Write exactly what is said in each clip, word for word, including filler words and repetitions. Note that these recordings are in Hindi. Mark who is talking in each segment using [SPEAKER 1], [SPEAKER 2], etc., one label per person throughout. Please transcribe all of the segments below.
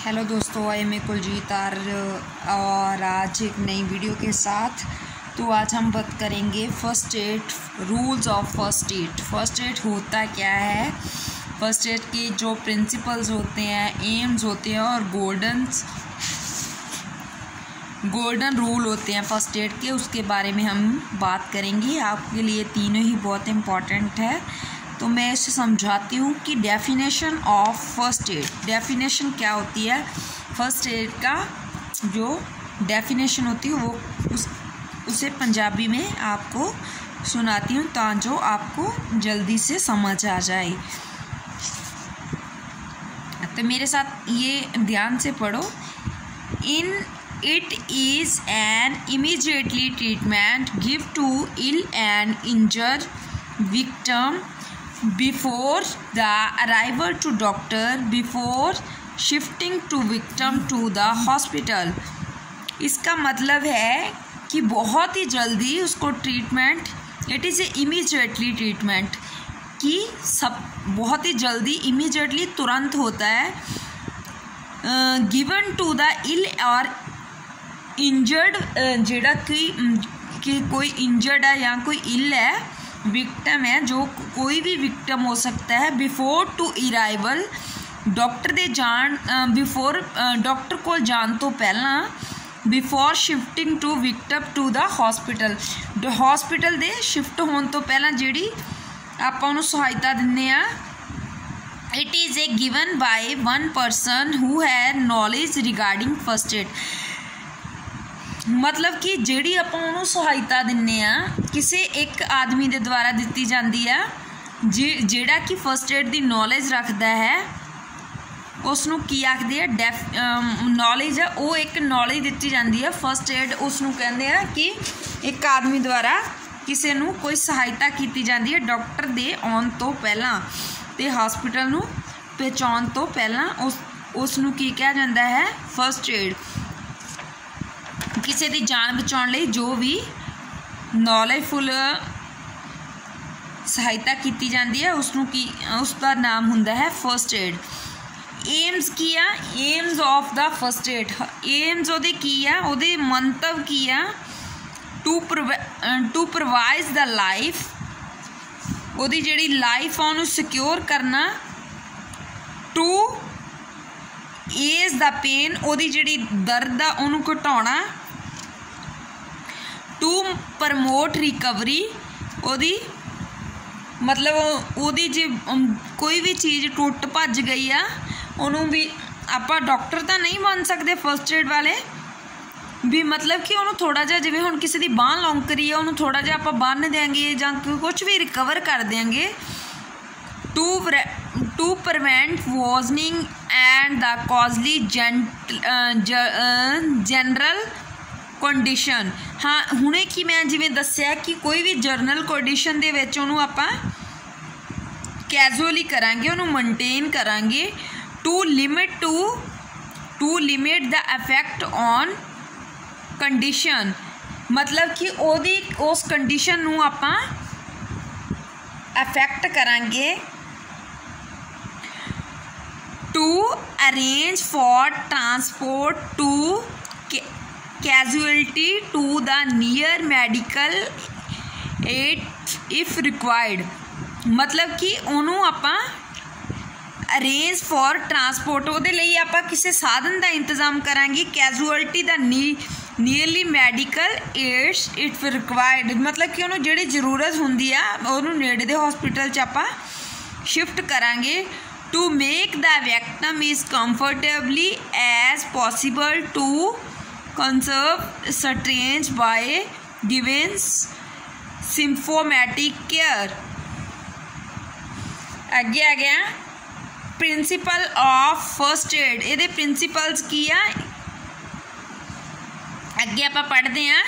[SPEAKER 1] हेलो दोस्तों, आई एम कुलजीत आर और आज एक नई वीडियो के साथ। तो आज हम बात करेंगे first aid, rules of first aid. First aid होता क्या है, फर्स्ट एड के जो प्रिंसिपल्स होते हैं, एम्स होते हैं और गोल्डन गोल्डन रूल होते हैं फर्स्ट एड के, उसके बारे में हम बात करेंगे। आपके लिए तीनों ही बहुत इम्पॉर्टेंट है, तो मैं इसे समझाती हूँ कि definition of first aid, definition क्या होती है। फर्स्ट एड का जो डेफिनेशन होती है वो उस उसे पंजाबी में आपको सुनाती हूँ ताकि आपको जल्दी से समझ आ जाए। तो मेरे साथ ये ध्यान से पढ़ो। In it is an immediately treatment give to ill and injured victim before the arrival to doctor, before shifting to victim to the hospital। इसका मतलब है कि बहुत ही जल्दी उसको treatment, it is a immediately treatment, कि सब बहुत ही जल्दी इमीडिएटली तुरंत होता है। गिवन टू द इल और इंजर्ड, जेड़ा कि, कि कोई इंजर्ड है या कोई इल है, विक्टिम है, जो कोई भी विक्टिम हो सकता है। बिफोर टू अराइवल, डॉक्टर दे जान बिफोर डॉक्टर को जान तो पहला, before shifting to victim to the hospital, hospital दे शिफ्ट होने तो पहला जिहड़ी आपां उहनूं सहायता दिंदे आ। It is a given by one person who have knowledge regarding first aid. मतलब कि ਜਿਹੜੀ ਆਪਾਂ ਉਹਨੂੰ ਸਹਾਇਤਾ ਦਿੰਨੇ ਆ, ਕਿਸੇ ਇੱਕ ਆਦਮੀ ਦੇ ਦੁਆਰਾ ਦਿੱਤੀ ਜਾਂਦੀ ਆ ਜਿਹੜਾ ਕਿ ਫਸਟ ਏਡ ਦੀ ਨੌਲੇਜ ਰੱਖਦਾ ਹੈ। ਉਸ ਨੂੰ ਕੀ ਆਖਦੇ ਆ, ਡੈਫ ਨੌਲੇਜ ਆ, ਉਹ ਇੱਕ ਨੌਲੇਜ ਦਿੱਤੀ ਜਾਂਦੀ ਆ ਫਸਟ ਏਡ। ਉਸ ਨੂੰ ਕਹਿੰਦੇ ਆ ਕਿ ਇੱਕ ਆਦਮੀ ਦੁਆਰਾ ਕਿਸੇ ਨੂੰ ਕੋਈ ਸਹਾਇਤਾ ਕੀਤੀ ਜਾਂਦੀ ਹੈ ਡਾਕਟਰ ਦੇ ਆਉਣ ਤੋਂ ਪਹਿਲਾਂ ਅਤੇ ਹਸਪੀਟਲ ਨੂੰ ਪਹੁੰਚਾਉਣ ਤੋਂ ਪਹਿਲਾਂ। ਉਸ ਉਸ ਨੂੰ ਕੀ ਕਿਹਾ ਜਾਂਦਾ ਹੈ, ਫਸਟ ਏਡ। ਕਿਸੇ ਦੀ ਜਾਨ ਬਚਾਉਣ ਲਈ ਜੋ ਵੀ ਨੌਲੇਜਫੁਲ ਸਹਾਇਤਾ ਕੀਤੀ ਜਾਂਦੀ ਹੈ ਉਸਨੂੰ ਕੀ, ਉਸ ਦਾ ਨਾਮ ਹੁੰਦਾ ਹੈ ਫਸਟ ਏਡ। ਏਮਸ ਕੀ ਆ, aims of the first aid, aims ਉਹਦੇ ਕੀ ਆ, ਉਹਦੇ ਮੰਤਵ ਕੀ ਆ, to to provide the life, ਉਹਦੀ ਜਿਹੜੀ ਲਾਈਫ ਆ ਉਹਨੂੰ ਸਿਕਿਉਰ ਕਰਨਾ। ਟੂ ਏਜ਼ ਦਾ ਪੇਨ, ਉਹਦੀ ਜਿਹੜੀ ਦਰਦ ਆ ਉਹਨੂੰ ਘਟਾਉਣਾ। ਟੂ ਪ੍ਰਮੋਟ ਰਿਕਵਰੀ, ਉਹਦੀ ਮਤਲਬ ਉਹਦੀ ਜੇ ਕੋਈ ਵੀ ਚੀਜ਼ ਟੁੱਟ ਭੱਜ ਗਈ ਆ ਉਹਨੂੰ ਵੀ, ਆਪਾਂ ਡਾਕਟਰ ਤਾਂ ਨਹੀਂ ਬਣ ਸਕਦੇ ਫਸਟ ਏਡ ਵਾਲੇ ਵੀ, ਮਤਲਬ ਕਿ ਉਹਨੂੰ ਥੋੜ੍ਹਾ ਜਿਹਾ, ਜਿਵੇਂ ਹੁਣ ਕਿਸੇ ਦੀ ਬਾਂਹ ਲੌਂਕ ਰਹੀ ਆ ਉਹਨੂੰ ਥੋੜ੍ਹਾ ਜਿਹਾ ਆਪਾਂ ਬੰਨ੍ਹ ਦਿਆਂਗੇ ਜਾਂ ਕੁਛ ਵੀ ਰਿਕਵਰ ਕਰ ਦਿਆਂਗੇ। To to prevent worsening and the casualty general condition. ਹਾਂ, ਹੁਣੇ ਕਿ ਮੈਂ ਜਿਵੇਂ ਦੱਸਿਆ ਕਿ ਕੋਈ ਵੀ ਜਨਰਲ ਕੰਡੀਸ਼ਨ ਦੇ ਵਿੱਚ ਉਹਨੂੰ ਆਪਾਂ ਕੈਜੂਅਲੀ ਕਰਾਂਗੇ, ਉਹਨੂੰ ਮੇਨਟੇਨ ਕਰਾਂਗੇ। To limit to to limit the effect on condition, ਮਤਲਬ ਕਿ ਉਹਦੀ ਉਸ ਕੰਡੀਸ਼ਨ ਨੂੰ ਆਪਾਂ ਇਫੈਕਟ ਕਰਾਂਗੇ। To arrange for transport to casualty to the near medical aid if required. मतलब कि ਉਹਨੂੰ ਆਪਾਂ ਅਰੇਂਜ ਫॉर ट्रांसपोर्ट, ਉਹਦੇ ਲਈ ਆਪਾਂ ਕਿਸੇ ਸਾਧਨ ਦਾ ਇੰਤਜ਼ਾਮ ਕਰਾਂਗੇ। Casualty the near nearly medical aids if required, ਮਤਲਬ ਕਿ ਉਹਨੂੰ ਜਿਹੜੀ ਜ਼ਰੂਰਤ ਹੁੰਦੀ ਆ ਉਹਨੂੰ ਨੇੜੇ ਦੇ ਹਸਪੀਟਲ 'ਚ ਆਪਾਂ ਸ਼ਿਫਟ ਕਰਾਂਗੇ। To make the victim is comfortably as possible, to conserve strains by giving symptomatic care। ਅੱਗੇ ਆ ਗਿਆ ਪ੍ਰਿੰਸੀਪਲ ਆਫ ਫਸਟ ਏਡ। ਇਹਦੇ ਪ੍ਰਿੰਸੀਪਲਸ ਕੀ ਆ, ਅੱਗੇ ਆਪਾਂ ਪੜ੍ਹਦੇ ਹਾਂ।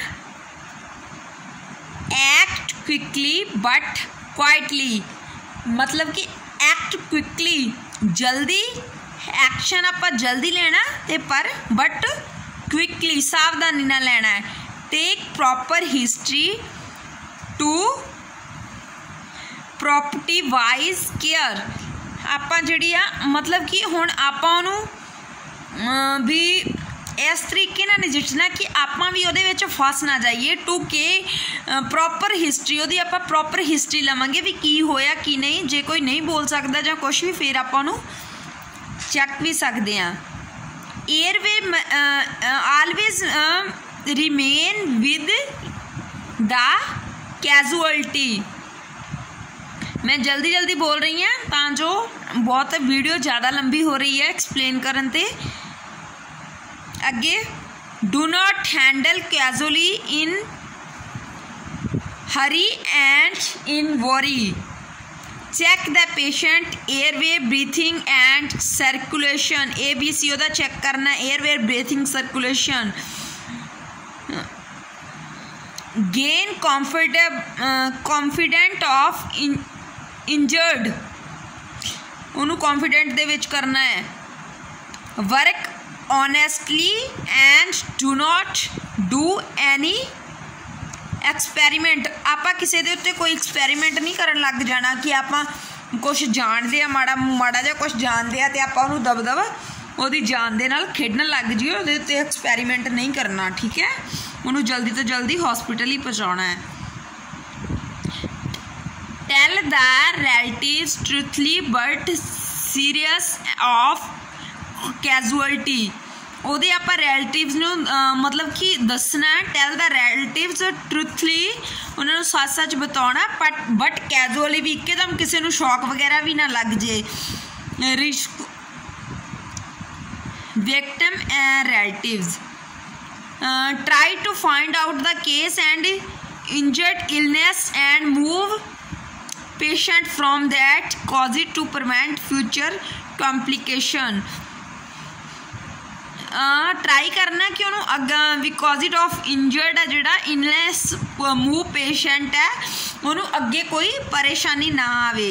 [SPEAKER 1] ਐਕਟ ਕੁਇਕਲੀ ਬਟ ਕੁਆਇਟਲੀ, मतलब कि एक्ट क्विकली, जल्दी एक्शन आप जल्दी लेना ते पर बट क्विकली सावधानी ना लेना है। Take proper history to property wise care. ਆਪਾਂ ਜਿਹੜੀ ਆ ਮਤਲਬ ਕਿ ਹੁਣ ਆਪਾਂ ਉਹਨੂੰ भी इस तरीके नाल नजिठना कि आपां भी उहदे विच फस ना जाइए। टू के प्रॉपर हिस्टरी उहदी आपां प्रॉपर हिस्टरी लवांगे भी की होया की नहीं। जे कोई नहीं बोल सकदा जां कुछ भी फिर आपां नूं चैक भी सकदे हां। Airway always remain with the casualty. मैं जल्दी जल्दी बोल रही हाँ तां जो बहुत वीडियो ज़्यादा लंबी हो रही है एक्सप्लेन करन ते। अगे do not handle casually in hurry and in worry. Check the patient airway breathing and circulation. A B C ओदा चेक करना airway breathing circulation. Gain confident confident of injured उन्होंने कॉन्फिडेंट दे विच करना है। Work honestly and do not do any experiment. आपां किसी दे उत्ते कोई एक्सपैरीमेंट नहीं करन लग जाना कि आपां कुछ जानते हैं माड़ा माड़ा जा कुछ जानते हैं तो आपां उहनूं दब दब उहदी जान दे नाल खेडन लग जाइए। उहदे उत्ते एक्सपैरीमेंट नहीं करना, ठीक है। उन्होंने जल्दी तो जल्दी हॉस्पिटल ही पहुँचाना है। Tell the relatives truthfully but serious of casualty. ਉਹਦੇ ਆਪਾਂ ਰਿਲੇਟਿਵਸ ਨੂੰ मतलब कि दसना टेल द रिलेटिव्स ट्रूथली ਉਹਨਾਂ ਨੂੰ सच सच बताना बट बट कैजुअली भी एकदम किसी ਨੂੰ शौक वगैरह भी ना लग जे। Risk victim and relatives try to find out the case and injured illness and move patient from that cause it to prevent future complication. Try करना कि उन्होंने अग्गा बिकॉज ऑफ इंजर्ड है जोड़ा इनलेस मूव पेशेंट है उन्होंने अगे कोई परेशानी ना आवे।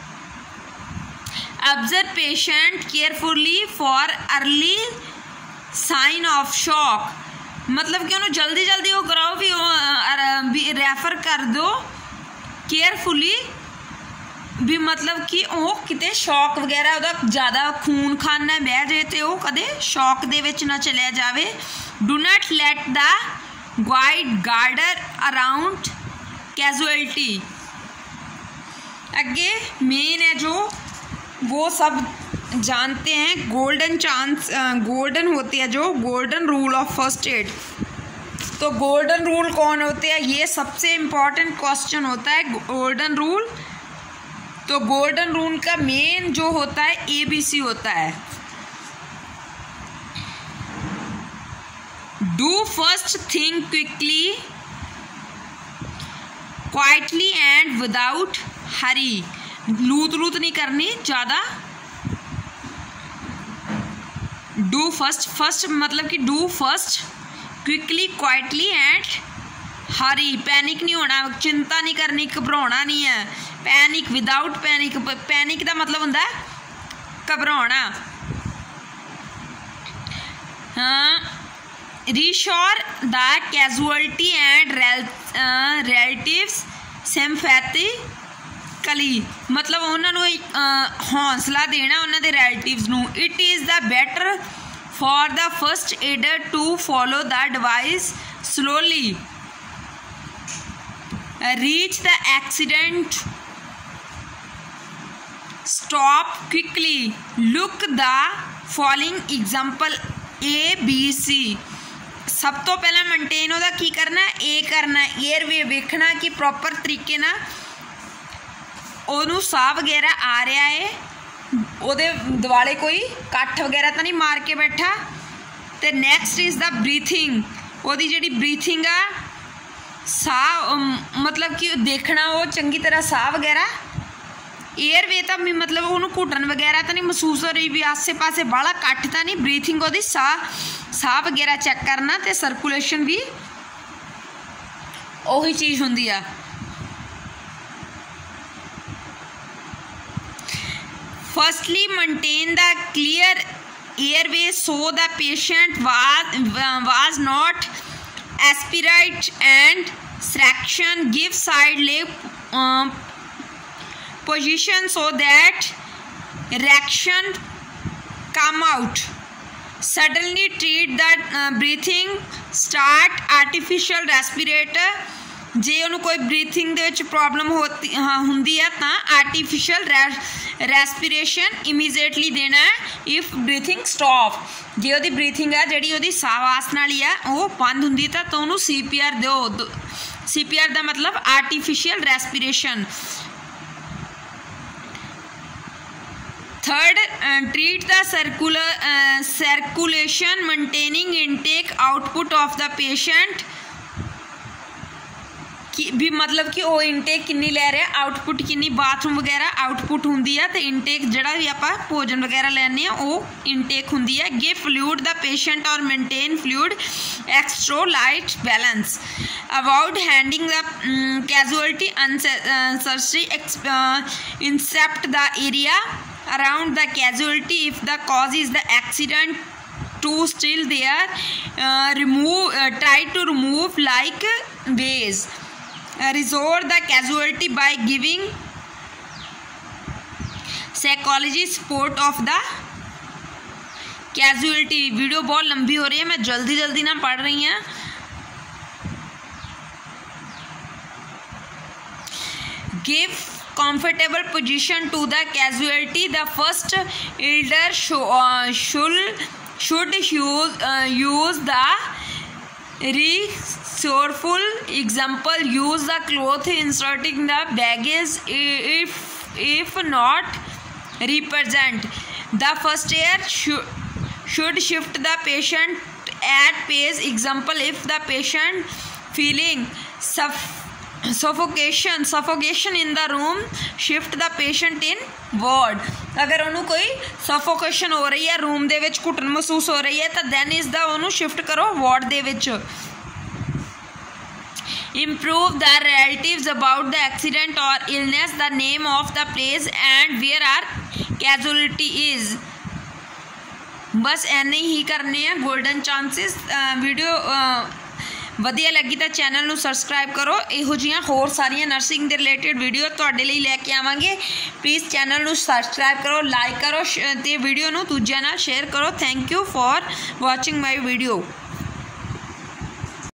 [SPEAKER 1] Observe patient carefully for early sign of shock. मतलब कि उन्होंने जल्दी जल्दी वो कराओ भी, भी रैफर कर दो केयरफुली भी। मतलब कि वो किते शॉक वगैरह उहदा ज़्यादा खून खाना बह जाए तो वह कदे शॉक दे विच ना चलिया जाए। Do not let the guide gather around casualty. अगे मेन है जो वो सब जानते हैं गोल्डन चांस गोल्डन होते हैं जो golden rule of first aid. तो गोल्डन रूल कौन होते हैं, ये सबसे इम्पॉर्टेंट क्वेश्चन होता है गोल्डन रूल। तो गोल्डन रूल का मेन जो होता है ए बी सी होता है। Do first thing quickly quietly and without hurry. लूत लूत नहीं करनी ज़्यादा। डू फर्स्ट फर्स्ट मतलब कि do first quickly quietly and hurry. Panic नहीं होना, चिंता नहीं करनी, घबराना नहीं है। Panic without panic. पैनिक का मतलब होता है घबराना। हाँ reassure the casualty and relatives sympathetically. मतलब उन्होंने हौसला देना उन्होंने रिलेटिव्स नू। It is the better for the first aider to follow the device slowly reach the accident stop quickly look the following example A B C. सब तो पहला मेनटेन होता की करना ए करना एयरवे वेखना कि प्रॉपर तरीके ना ओनू साह वगैरह आ रहा है, ਉਹਦੇ दुआले कोई कट्ठ वगैरह तो नहीं मार के बैठा। तो नैक्सट इज़ द ब्रीथिंग। ਉਹਦੀ ਜਿਹੜੀ ब्रीथिंग आ साह मतलब कि देखना वो चंगी तरह साह वगैरह एयरवे तो भी मतलब उन्होंने घुटन वगैरह तो नहीं महसूस हो रही भी आसे पासे बाला कट्ठ तो नहीं। ब्रीथिंग वो साह साह वगैरह चैक करना तो सर्कुलेशन भी उही चीज़ होंगी आ। Firstly maintain the clear airway so the patient was was not aspirate and traction. Give side leg uh, position so that reaction come out. Suddenly treat the breathing, start artificial respirator, जे उन्होंने कोई ब्रीथिंग दे विच प्रॉब्लम होती हाँ होंदी है तो आर्टिफिशियल रेस्पिरेशन इमीजिएटली देना है। इफ ब्रीथिंग स्टॉप, जे उहदी ब्रीथिंग है जिहड़ी उहदी सावास नाली है वो बंद होंदी है तो उन्होंने सी पी आर दो। सी पी आर का मतलब artificial respiration. Third, treat the circular circulation maintaining intake output of the patient, कि भी मतलब कि वो इनटेक किन्नी लै रहे, आउटपुट किन्नी, बाथरूम वगैरह आउटपुट होंदी है तो इनटेक जिहड़ा भी आपां भोजन वगैरह लैने वो इनटेक होंदी है। गिव फ्लूइड द पेशेंट और maintain fluid electrolyte balance, avoid handing the casualty unnecessary, inspect the area around the casualty if the cause is the accident to still there, uh, remove uh, try to remove like ways, uh, resolve the casualty by giving psychology support of the casualty। Video बहुत लंबी हो रही है, मैं जल्दी जल्दी ना पढ़ रही हैं। give comfortable position to the casualty, the first elder should uh, should, should use, uh, use the resourceful example, use the cloth inserting the baggage if if not represent, the first air should, should shift the patient at pace, example if the patient feeling suff suffocation suffocation in the room, shift the patient in ward। अगर उन्होंने कोई सफोकेशन हो रही है, रूम दे विच घुटन महसूस हो रही है तो दैन इज द उन्होंने शिफ्ट करो वार्ड दे विच। improve the relatives about the accident or illness, the name of the place and where our casualty is। बस ऐने ही करने हैं गोल्डन चांसेस। वीडियो ਵਧੀਆ ਲੱਗੀ ਤਾਂ ਚੈਨਲ ਨੂੰ ਸਬਸਕ੍ਰਾਈਬ ਕਰੋ, ਇਹੋ ਜਿਹੀਆਂ ਹੋਰ ਸਾਰੀਆਂ ਨਰਸਿੰਗ ਦੇ ਰਿਲੇਟਡ ਵੀਡੀਓ ਤੁਹਾਡੇ ਲਈ ਲੈ ਕੇ ਆਵਾਂਗੇ। ਪਲੀਜ਼ ਚੈਨਲ ਨੂੰ ਸਬਸਕ੍ਰਾਈਬ ਕਰੋ, ਲਾਈਕ ਕਰੋ ਤੇ ਵੀਡੀਓ ਨੂੰ ਦੂਜਿਆਂ ਨਾਲ ਸ਼ੇਅਰ ਕਰੋ। Thank you for watching my video.